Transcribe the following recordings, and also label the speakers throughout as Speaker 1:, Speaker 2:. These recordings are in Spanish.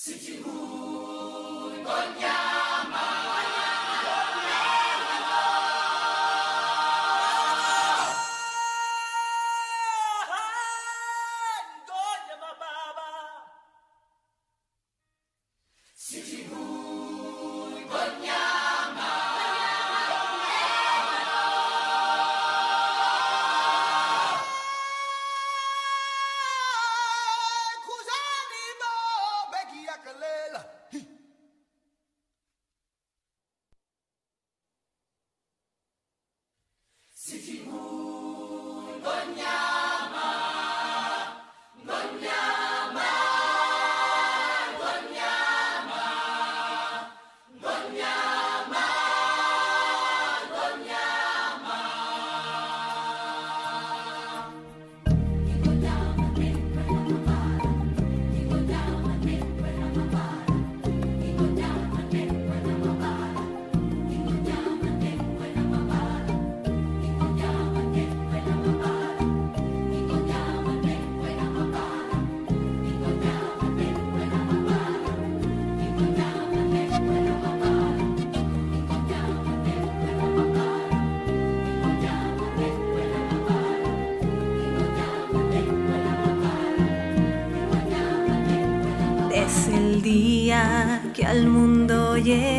Speaker 1: Es el día que al mundo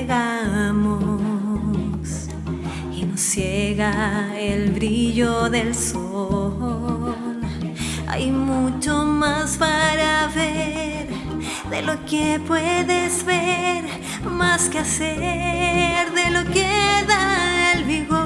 Speaker 1: llegamos y nos ciega el brillo del sol. Hay mucho más para ver de lo que puedes ver, más que hacer de lo que da el vigor.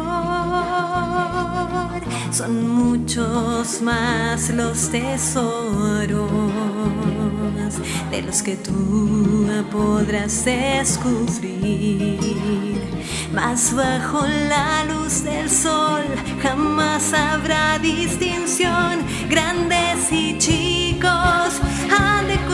Speaker 1: Son muchos más los tesoros de los que tú podrás descubrir. Mas bajo la luz del sol jamás habrá distinción. Grandes y chicos han de